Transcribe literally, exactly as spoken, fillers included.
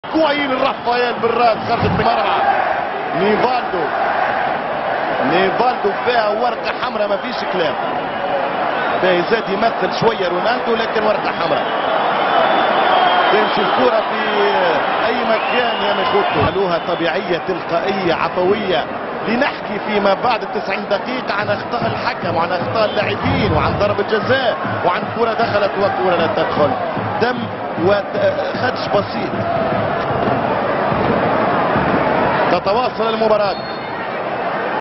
كوين رافائيل بالراس خرجت من الملعب. نيفالدو نيفالدو فيها ورقه حمراء ما فيش كلام. باهي زاد يمثل شويه رونالدو لكن ورقه حمراء. تمشي الكره في اي مكان يا مخوتو. قالوها طبيعيه تلقائيه عفويه. لنحكي فيما بعد التسعين دقيقة عن اخطاء الحكم وعن اخطاء اللاعبين وعن ضربة جزاء وعن كرة دخلت وكرة لا تدخل. دم وخدش بسيط. تتواصل المباراة.